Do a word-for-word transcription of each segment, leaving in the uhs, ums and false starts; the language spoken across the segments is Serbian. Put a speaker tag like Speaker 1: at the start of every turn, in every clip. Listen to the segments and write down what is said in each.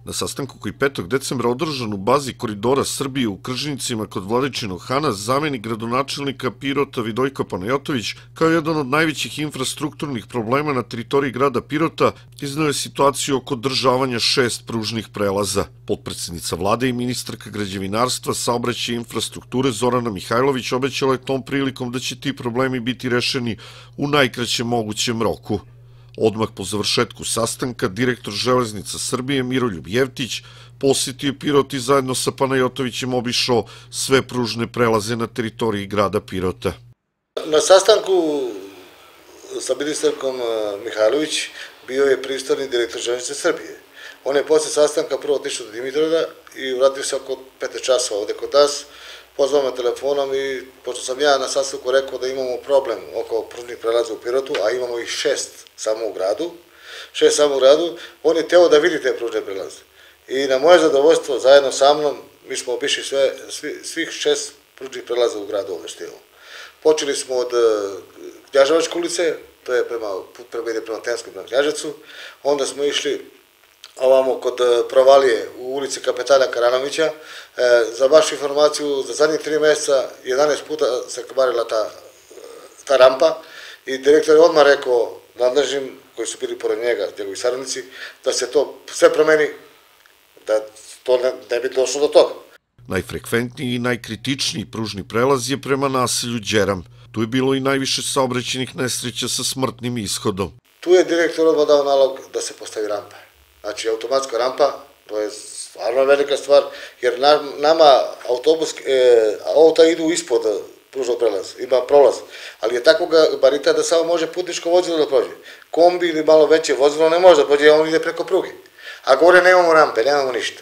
Speaker 1: Na sastanku koji petog decembra održan u bazi Koridora Srbije u Kržnicima kod Vladičinog Hana, zamenik gradonačelnika Pirota Vidojko Panajotović, kao jedan od najvećih infrastrukturnih problema na teritoriji grada Pirota, izneo je situaciju oko održavanja šest pružnih prelaza. Potpredsednica vlade i ministarka građevinarstva, saobraćaja i infrastrukture Zorana Mihajlović obećala je tom prilikom da će ti problemi biti rešeni u najkraćem mogućem roku. Odmah po završetku sastanka, direktor Železnica Srbije Miroljub Jevtić posjetio Pirot i zajedno sa Panajotovićem obišao sve pružne prelaze na teritoriji grada Pirota.
Speaker 2: Na sastanku sa ministarkom Mihajlović bio je pristojni direktor Železnice Srbije. On je posle sastanka prvo otišao do Dimitrovgrada i vratio se oko petnaest časova ovde kod nas, pozvao me telefonom i pošto sam ja na sastanku rekao da imamo problem oko pružnih prelaza u Pirotu, a imamo ih šest samo u gradu, šest samo u gradu, on je teo da vidi te pružne prelaze. I na moje zadovoljstvo, zajedno sa mnom, mi smo obišli sve, svi, svih šest pružnih prelaza u gradu Oveštilom. Počeli smo od Knjaževačke ulice, to je prema, put prema ide prema Tenskom prema Knjaževcu, onda smo išli ovamo kod provalije u ulici Kapetana Karanovića. E, za vašu informaciju, za zadnjih tri meseca jedanaest puta se kvarila ta, ta rampa i direktor je odmah rekao nadležnim, koji su bili pored njega, njegovi saradnici, da se to sve promeni, da to ne, ne bi došlo do toga.
Speaker 1: Najfrekventniji i najkritičniji pružni prelaz je prema naselju Đeram. Tu je bilo i najviše saobraćajnih nesreća sa smrtnim ishodom.
Speaker 2: Tu je direktor odmah dao nalog da se postavi rampa. Znači, automatska rampa, to je stvarno velika stvar, jer nama autobuski, e, auta idu ispod pružnog prelaza, ima prolaz, ali je takvog gabarita da samo može putničko vozilo da prođe. Kombi ili malo veće vozilo ne može da prođe, on ide preko pruge. A gore nemamo rampe, nemamo ništa.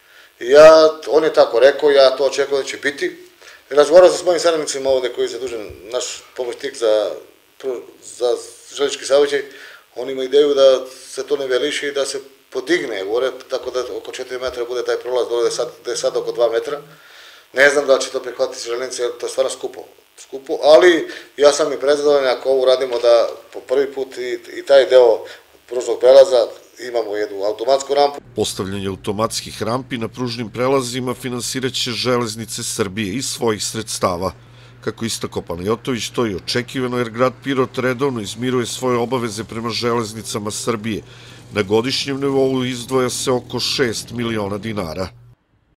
Speaker 2: Ja, on je tako rekao, ja to očekujem da će biti. Razgovarao sam s mojim saradnicima ovde koji je zadužen, naš pomoćnik za, za železnički saobraćaj, on ima ideju da se to ne veliši i da se podigne gore, tako da oko četiri metra bude taj prolaz dole, da je sad oko dva metra. Ne znam da li će to prihvatiti železnice, jer to je stvarno skupo. Skupo, ali ja sam i prezadovoljan ako ovo radimo da po prvi put i, i taj deo pružnog prelaza imamo jednu automatsku rampu.
Speaker 1: Postavljanje automatskih rampi na pružnim prelazima finansirat će Železnice Srbije iz svojih sredstava. Kako istakao Panajotović, to je očekivano jer grad Pirot redovno izmiruje svoje obaveze prema Železnicama Srbije. Na godišnjem nivou izdvaja se oko šest miliona dinara.